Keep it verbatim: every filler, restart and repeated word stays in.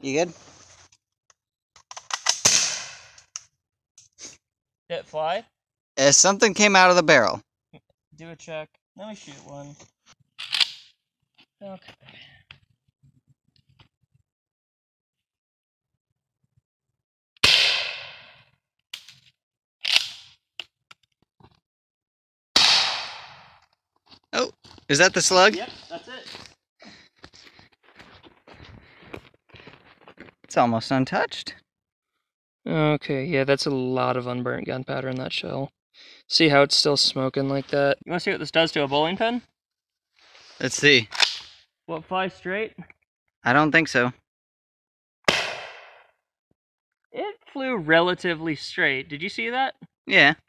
You good? Did it fly? Uh, something came out of the barrel. Do a check. Let me shoot one. Okay. Oh, is that the slug? Yep, that's it. It's almost untouched. Okay, yeah, that's a lot of unburnt gunpowder in that shell. See how it's still smoking like that? You want to see what this does to a bowling pin? Let's see. Will it fly straight? I don't think so. It flew relatively straight. Did you see that? Yeah.